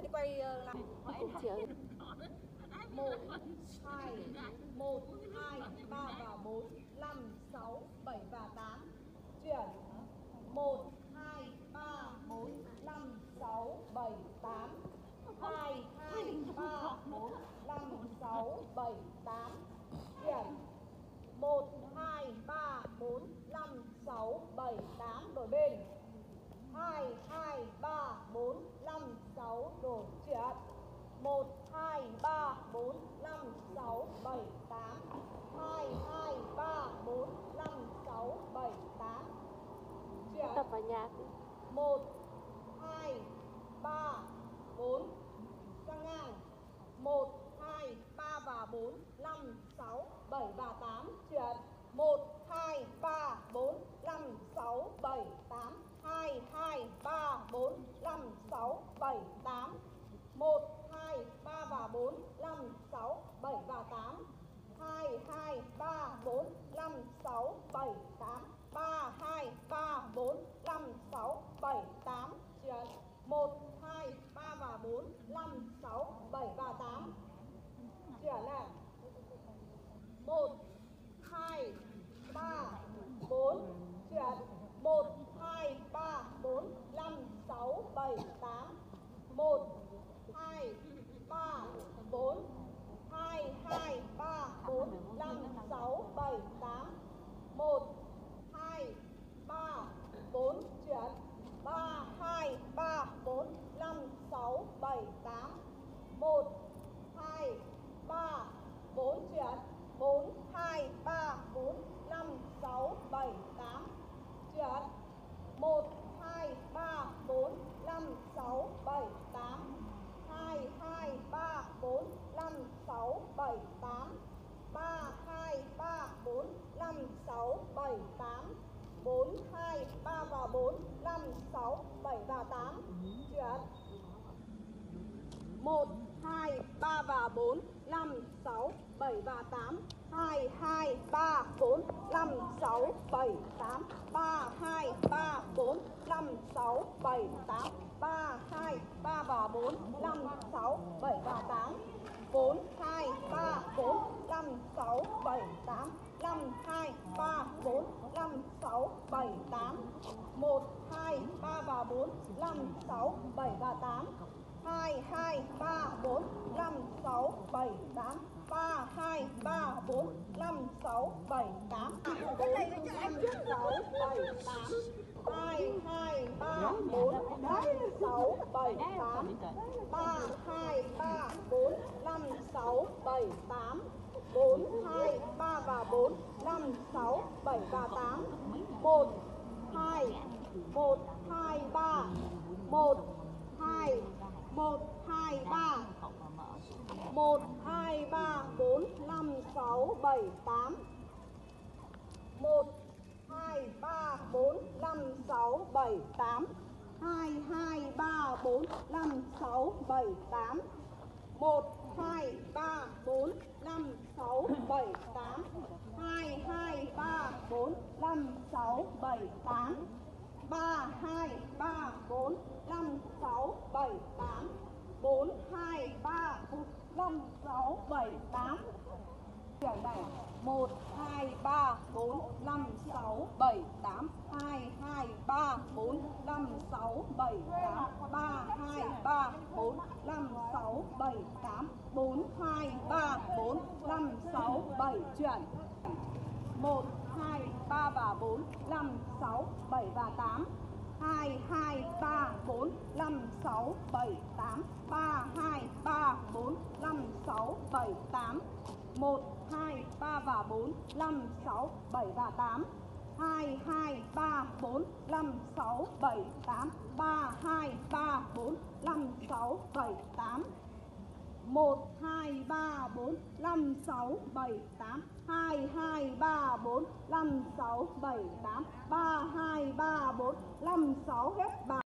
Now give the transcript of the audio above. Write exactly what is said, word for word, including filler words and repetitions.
đi quay làm cũng chiều. một hai một hai ba và bốn năm sáu bảy và tám. Chuyển một hai ba bốn năm sáu bảy tám. Hai hai ba bốn năm sáu bảy tám. Chuyển một hai ba bốn năm sáu bảy tám. Đổi bên. Hai hai ba bốn năm sáu. Đổi chuyển một hai ba bốn năm sáu bảy tám. Hai hai ba bốn năm sáu bảy tám. Chuyển Tập vào nhà. một hai ba bốn. Sang ngang. một hai ba và bốn năm sáu bảy và tám. Chuyển một hai ba bốn năm sáu bảy tám. Hai hai ba bốn năm sáu bảy tám. một hai ba và bốn năm sáu bảy và tám. Hai hai ba bốn năm sáu bảy tám. Ba hai ba bốn năm sáu bảy tám. Chuyển một hai ba và bốn năm sáu bảy và tám. Chuyển này. một hai ba bốn. Chuyển một hai ba bốn năm sáu bảy tám. một hai ba bốn. Hai hai ba bốn năm sáu bảy tám. một hai ba bốn. Chuyển ba hai ba bốn năm sáu bảy tám. một hai ba bốn. Chuyển bốn hai ba bốn năm sáu bảy tám. Chuyển một hai ba bốn năm sáu bảy tám. Hai hai ba bốn năm sáu bảy tám. Ba hai ba bốn năm sáu bảy tám. Bốn hai ba và bốn năm sáu bảy và tám. Chuyển một hai ba và bốn năm sáu bảy và tám. Hai hai ba bốn năm sáu bảy tám. Ba hai ba bốn năm sáu bảy tám. Ba hai ba và bốn năm sáu bảy và tám. Bốn hai ba bốn năm sáu bảy tám. Năm hai ba bốn năm sáu bảy tám. Một hai ba và bốn năm sáu bảy và tám. Hai hai ba bốn năm sáu bảy tám. Ba hai ba bốn năm sáu bảy tám. Bốn năm sáu bảy tám. Hai hai ba bốn năm sáu bảy tám. Ba hai ba bốn năm sáu bảy tám. Bốn hai ba và bốn năm sáu bảy và tám. Một hai một hai ba. Một hai một hai ba. Một hai ba bốn năm sáu bảy tám. Một hai ba bốn năm sáu bảy tám. Hai hai ba bốn năm sáu bảy tám. Một hai ba bốn năm sáu bảy tám. Hai hai ba bốn năm sáu bảy tám. Ba hai ba bốn năm sáu bảy tám. Bốn hai ba bốn năm sáu bảy tám. Chuyển này. Một hai ba bốn năm sáu bảy tám. Hai hai ba bốn năm sáu bảy tám. Ba hai ba bốn năm sáu bảy tám. Bốn hai ba bốn năm sáu bảy. Chuyển một hai ba và bốn năm sáu bảy và tám. Hai hai ba bốn năm sáu bảy tám. Ba hai ba bốn năm sáu bảy tám. Một hai ba và bốn năm sáu bảy và tám. Hai hai ba bốn năm sáu bảy tám. Ba hai ba bốn năm sáu bảy tám. Một hai ba bốn năm sáu bảy tám. Hai hai ba bốn năm sáu bảy tám. Ba hai ba bốn năm sáu. Hết bà.